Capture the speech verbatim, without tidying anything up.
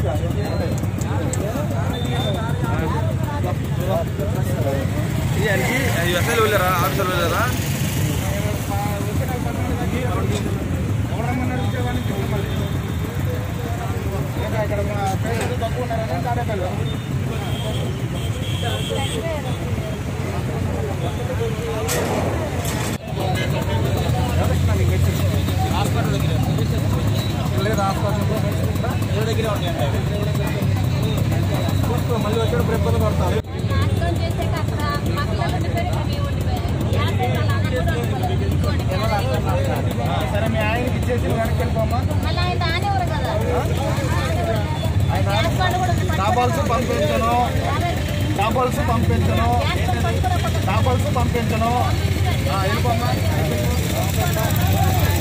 ఎస్ఐలు వెళ్ళారా ఆఫీసర్లు వెళ్ళారా ఇక్కడ తక్కువ ఉన్నారని కాడేపల్లి హాస్పిటల్ దగ్గర లేదు హాస్పిటల్ దగ్గరే ఉంటాయండి మళ్ళీ వచ్చేటప్పుడు ఇబ్బంది పడతారు సరే మీ ఆయనకి ఇచ్చేసి వెనక్కి వెళ్ళిపోమ్మా డాబాల్స్ పంపించను డాబాల్స్ పంపించను డాబాల్స్ పంపించను వెళ్ళిపోమ్మా